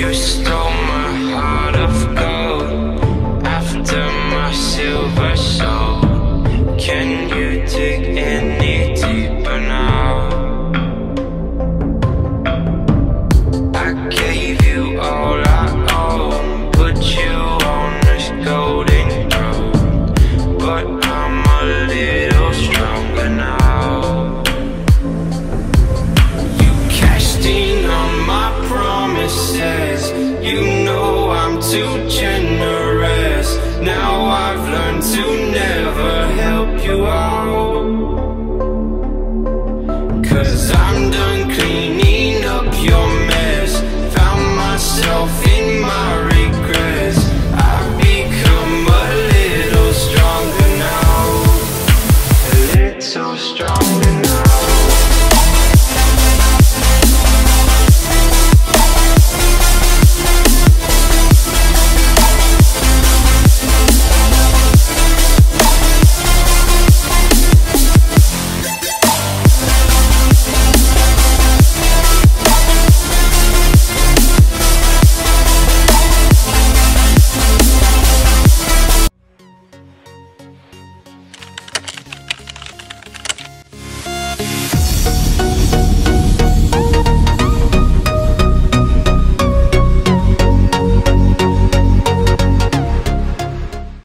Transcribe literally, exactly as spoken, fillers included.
you stole my heart of gold after my silver soul. Can you dig any deeper now? I gave you all I own, put you on this golden throne, but I'm a little stronger now. You cashed in on my promises, you know I'm too generous. Now I've learned to never help you out, 'cause I'm done cleaning up your